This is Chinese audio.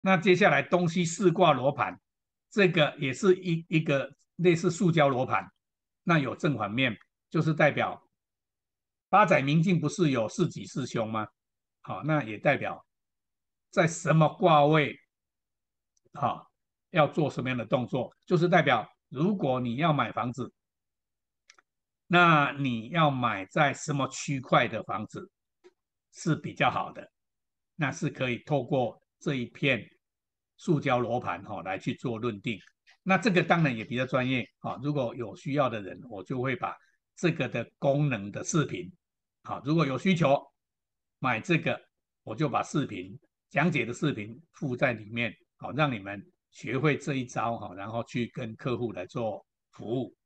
那接下来东西四挂罗盘，这个也是一个类似塑胶罗盘，那有正反面，就是代表八载明镜不是有四吉四凶吗？好，那也代表在什么卦位，好，要做什么样的动作，就是代表如果你要买房子，那你要买在什么区块的房子是比较好的，那是可以透过这一片塑胶罗盘来去做论定。那这个当然也比较专业如果有需要的人，我就会把这个的功能的视频如果有需求买这个，我就把视频讲解的视频附在里面让你们学会这一招然后去跟客户来做服务。